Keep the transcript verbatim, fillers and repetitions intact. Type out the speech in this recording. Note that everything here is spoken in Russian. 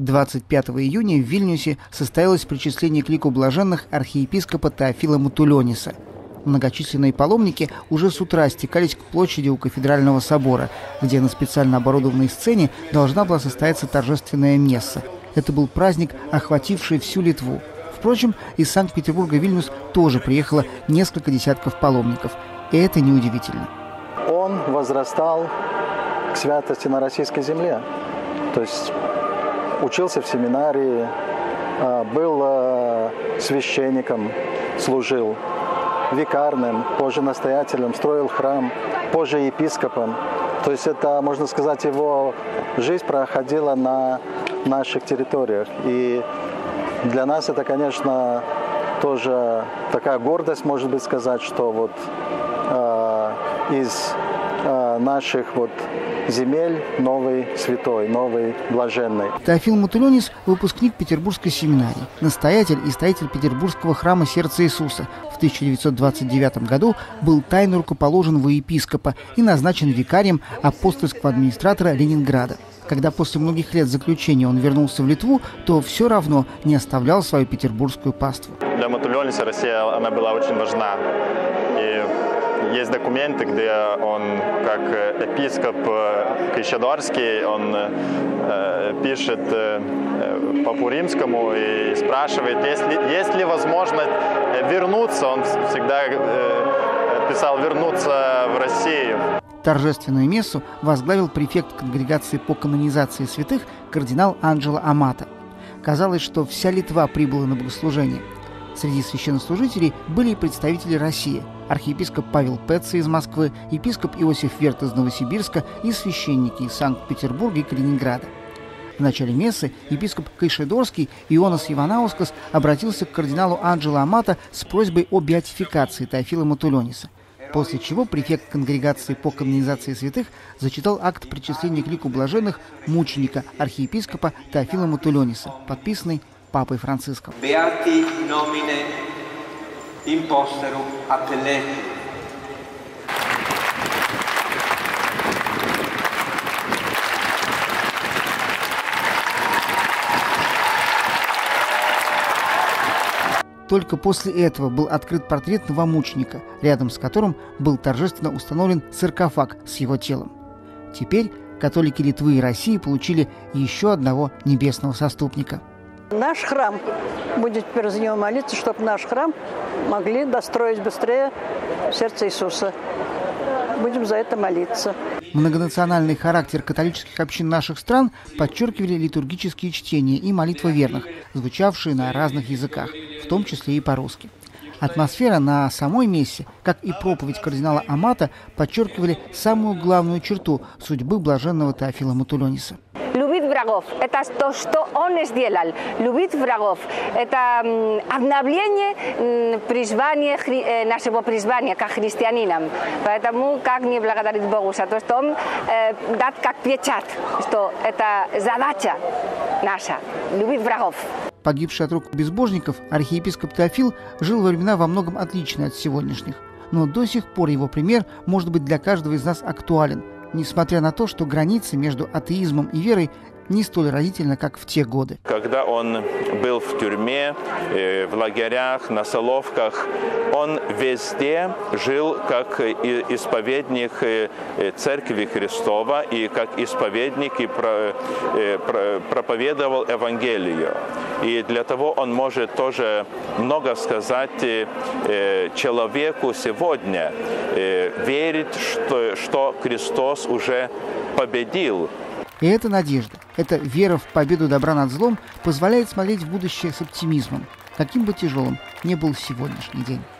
двадцать пятого июня в Вильнюсе состоялось причисление к лику блаженных архиепископа Теофила Матулениса. Многочисленные паломники уже с утра стекались к площади у кафедрального собора, где на специально оборудованной сцене должна была состояться торжественная месса. Это был праздник, охвативший всю Литву. Впрочем, из Санкт-Петербурга в Вильнюс тоже приехало несколько десятков паломников. И это неудивительно. Он возрастал к святости на российской земле. То есть учился в семинарии, был священником, служил викарным, позже настоятелем, строил храм, позже епископом. То есть это, можно сказать, его жизнь проходила на наших территориях. И для нас это, конечно, тоже такая гордость, может быть, сказать, что вот э, из э, наших вот земель новый святой, новый блаженный. Теофил Матуленис – выпускник Петербургской семинарии, настоятель и строитель Петербургского храма Сердца Иисуса. В тысяча девятьсот двадцать девятом году был тайно рукоположен во епископа и назначен викарием апостольского администратора Ленинграда. Когда после многих лет заключения он вернулся в Литву, то все равно не оставлял свою петербургскую паству. Для Матулениса Россия она была очень важна. И есть документы, где он, как епископ Кайшадорский, он э, пишет э, Папу Римскому и спрашивает, есть ли, есть ли возможность вернуться. Он всегда э, писал вернуться в Россию. Торжественную мессу возглавил префект конгрегации по канонизации святых кардинал Анджело Амато. Казалось, что вся Литва прибыла на богослужение. Среди священнослужителей были и представители России: архиепископ Павел Пеца из Москвы, епископ Иосиф Верт из Новосибирска и священники из Санкт-Петербурга и Калининграда. В начале мессы епископ Кайшадорский Ионас Иванаускас обратился к кардиналу Анджело Амато с просьбой о беатификации Теофила Матулениса, после чего префект конгрегации по канонизации святых зачитал акт причисления к лику блаженных мученика архиепископа Теофила Матулениса, подписанный Папой Франциском. Beati nomine imposterum appelletur. Только после этого был открыт портрет новомученика, рядом с которым был торжественно установлен саркофаг с его телом. Теперь католики Литвы и России получили еще одного небесного заступника. Наш храм, будет теперь за него молиться, чтобы наш храм могли достроить быстрее Сердце Иисуса. Будем за это молиться. Многонациональный характер католических общин наших стран подчеркивали литургические чтения и молитва верных, звучавшие на разных языках, в том числе и по-русски. Атмосфера на самой мессе, как и проповедь кардинала Амато, подчеркивали самую главную черту судьбы блаженного Теофила Матулениса. Любить врагов – это то, что он сделал. Любить врагов – это обновление призвания, нашего призвания как христианинам. Поэтому как не благодарить Богу за то, что он э, дает как печать, что это задача наша – любить врагов. Погибший от рук безбожников архиепископ Теофил жил во времена во многом отличные от сегодняшних. Но до сих пор его пример может быть для каждого из нас актуален, несмотря на то, что граница между атеизмом и верой не столь разительна, как в те годы. Когда он был в тюрьме, в лагерях, на Соловках, он везде жил как исповедник Церкви Христова и как исповедник и проповедовал Евангелие. И для того он может тоже много сказать человеку сегодня, верить, что, что Христос уже победил. И эта надежда, эта вера в победу добра над злом позволяет смотреть в будущее с оптимизмом, каким бы тяжелым ни был сегодняшний день.